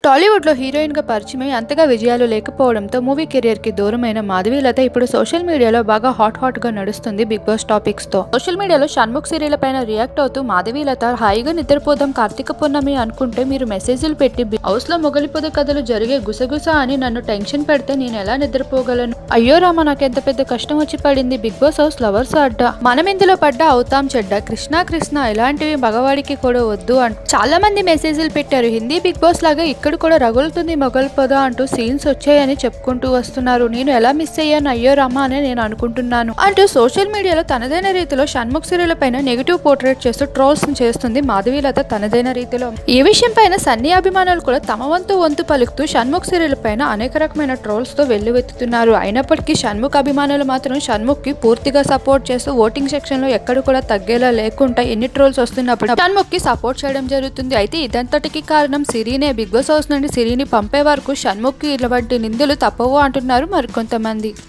టాలీవుడ్ లో హీరోయిన్ గా పరిచయమై అంతగా విజయాలు లేకపోవడంతో మూవీ కెరియర్ కి దూరమైన మాధవీలత ఇప్పుడు సోషల్ మీడియాలో బాగా హాట్ గా నడుస్తుంది బిగ్ బాస్ టాపిక్స్ తో. సోషల్ మీడియాలో షణ్ముక్ సీరియల్ పైన రియాక్ట్ అవుతూ మాధవీలత హాయిగా నిద్రపోదాం కార్తీక పూర్ణమి అనుకుంటే మీరు మెసేజ్లు పెట్టి హౌస్ లో మొగలిపోద కథలు జరిగే గుసగుస అని నన్ను టెన్షన్ పెడితే నేను ఎలా నిద్రపోగలను. అయ్యో రామ, నాకెంత పెద్ద కష్టం వచ్చి పడింది. బిగ్ బాస్ హౌస్ లవర్స్ అడ్డ, మనం ఇందులో పడ్డా అవుతాం చెడ్డ, కృష్ణ ఇలాంటివి మగవాడికి కూడా వద్దు అంటూ చాలా మంది మెసేజ్లు పెట్టారు. హిందీ బిగ్ బాస్ లాగా ఇక్కడ కూడా రగులుతుంది మొగల్పద అంటూ సీన్స్ వచ్చాయని చెప్పుకుంటూ వస్తున్నారు. నేను ఎలా మిస్ అయ్యాను అయ్యో రామా అని నేను అనుకుంటున్నాను అంటూ సోషల్ మీడియాలో తనదైన రీతిలో షణ్ముక్ సీరియల్ పైన నెగిటివ్ పోర్ట్రేట్ చేస్తూ ట్రోల్స్ చేస్తుంది మాధవీలత తనదైన రీతిలో. ఈ విషయం పైన సన్నీ అభిమానులు కూడా తమ వంతు పలుకుతూ షణ్ముక్ సీరియల్ పైన అనేక రకమైన ట్రోల్స్ తో వెల్లువెత్తుతున్నారు. అయినప్పటికీ షణ్ముక్ అభిమానులు మాత్రం షణ్ముక్ కి పూర్తిగా సపోర్ట్ చేస్తూ ఓటింగ్ సెక్షన్ లో ఎక్కడ కూడా తగ్గేలా లేకుండా ఎన్ని ట్రోల్స్ వస్తున్నప్పుడు షణ్ముక్ కి సపోర్ట్ చేయడం జరుగుతుంది. అయితే ఇదంతటికి కారణం సిరీనే. బిగ్ బాస్ హౌస్ నుండి సిరిని పంపే వరకు షణ్ముక్ కి ఇలాంటి నిందలు తప్పవు అంటున్నారు మరికొంతమంది.